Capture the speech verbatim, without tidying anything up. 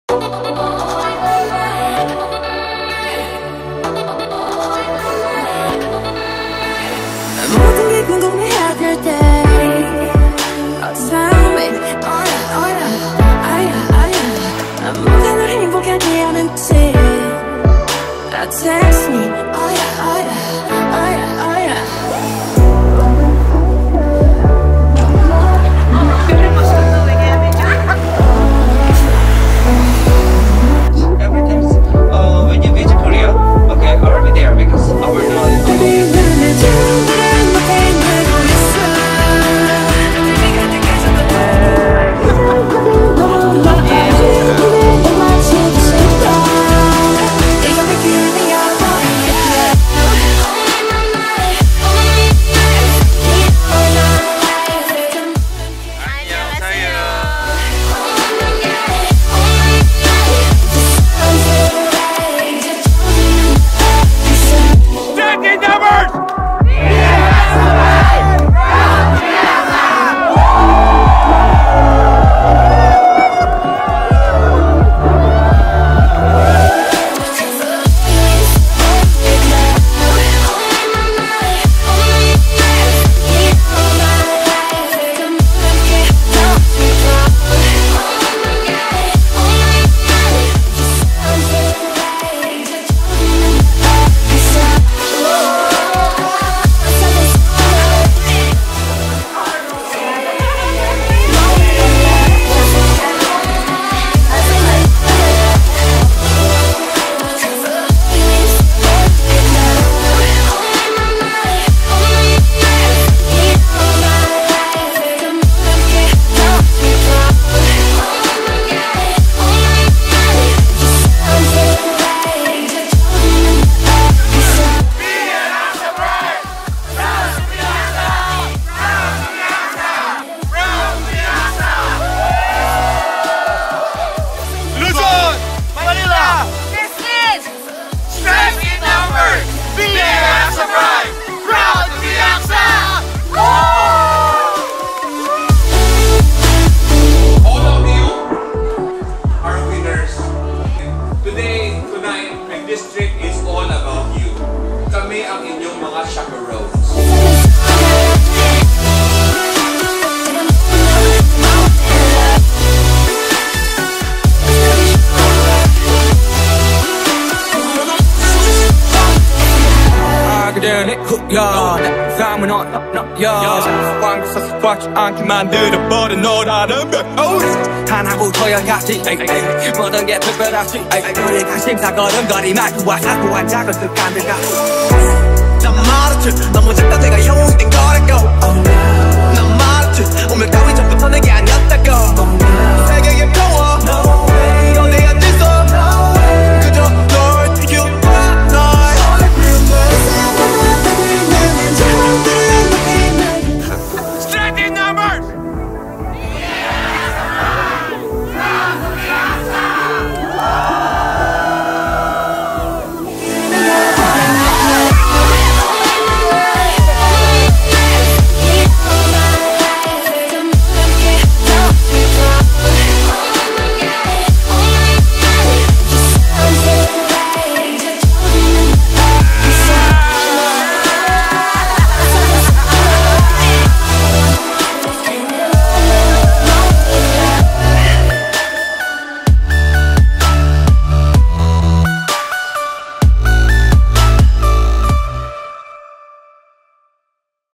모든 게 궁금해할 때 Oh tell me 어라 어라 아야 아야 아무가 널 행복하게 하는지 I text me 어야 어야 어야 어야 내 삶은 언덕너여 왕국서 습관치 않게 만들어버린 너라는 몇 하나고 토양같이 모든 게 특별하지 너의 관심사 걸음걸이 말투와 사소한 작은 습관들과 난 말했지 너무 작다 내가 형된 거라고 난 말했지 운명 따위 전부터 내게 아니었다고 세계의